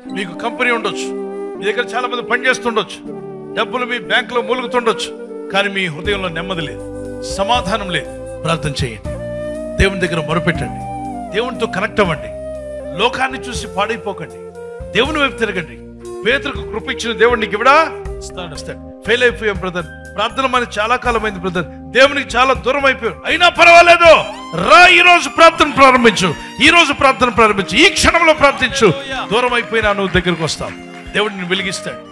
మీకు కంపెనీ ఉండొచ్చు, మీ దగ్గర చాలా మంది పనిచేస్తుండొచ్చు, డబ్బులు మీ బ్యాంకులో మూలుగుతుండొచ్చు, కానీ మీ హృదయంలో నెమ్మది లేదు, సమాధానం లేదు. ప్రార్థన చేయండి, దేవుని దగ్గర మొరపెట్టండి, దేవునితో కనెక్ట్ అవ్వండి. లోకాన్ని చూసి పాడైపోకండి, దేవుని వైపు తిరగండి. పేతురుకు కృప ఇచ్చిన దేవుడు నీకు ఇవ్వడా? ఇస్తాడు. ఫెయిల్ అయిపోయాం బ్రదర్, ప్రార్థన మనకి చాలా కాలం అయింది బ్రదర్, దేవునికి చాలా దూరం అయిపోయాం, అయినా పర్వాలేదు, రా ఈ రోజు ప్రార్థన ప్రారంభించు, ఈ రోజు ప్రార్థన ప్రారంభించు, ఈ క్షణంలో ప్రార్థించు. దూరం అయిపోయినా నువ్వు దగ్గరకు వస్తావు, దేవుడిని వెలిగిస్తాడు.